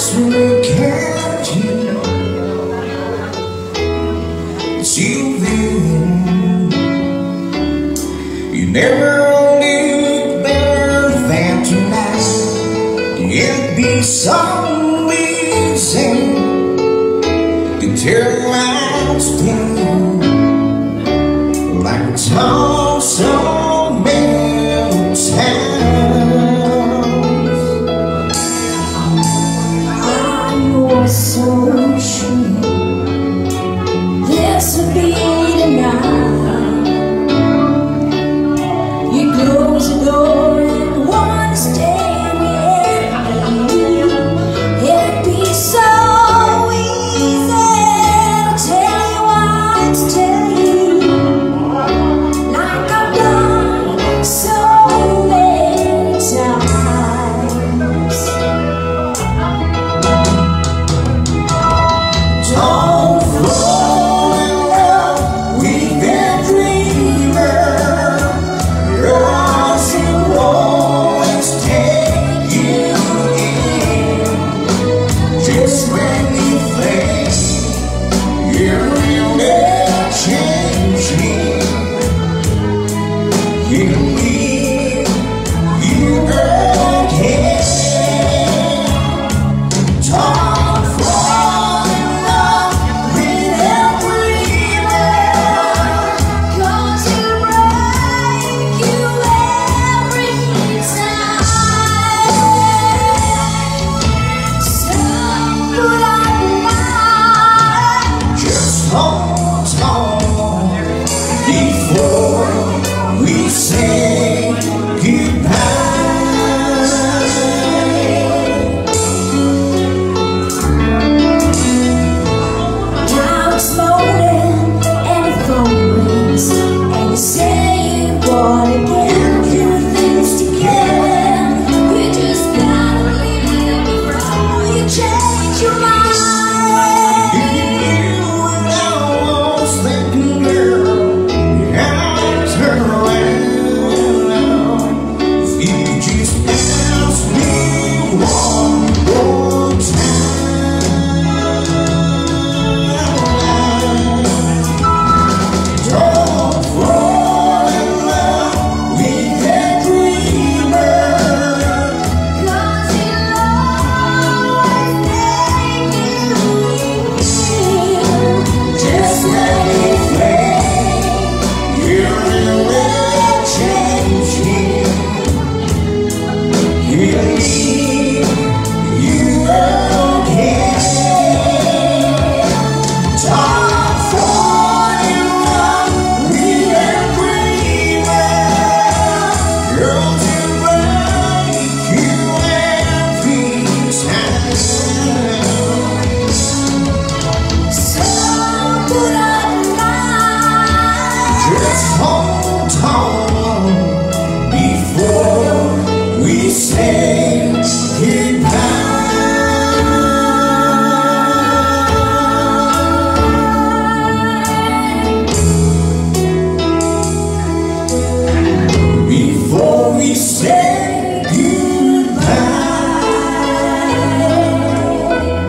look at you, till then you never knew better than tonight. It'd be so easy to tell lies to you, like it's all so many times. I was so sure this would be the night. You close the door and want to stay with me. It'd be so easy to tell you what to tell you, like I've done so many times. Don't fall in love with that dreamer, 'cause he'll always take you in. Just when you think you're really changing, he'll leave you again. Don't fall in love with that dreamer, 'Cause he'll break you every time. So put up night. just hold on before we say goodbye. Now it's morning and the phone rings, and you say you wanna get your things together. You just gotta leave before you change your mind. If you knew what I was thinking, girl, I'd turn around. If you just ask me one more time. Don't fall in love with that dreamer, 'Cause he'll always make you feel just when you think you're really changing, he'll leave you again. Don't fall in love with that dreamer, girl, to break you every time. so put up night. Just hold on before we say goodbye. Before we say goodbye.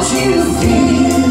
you feel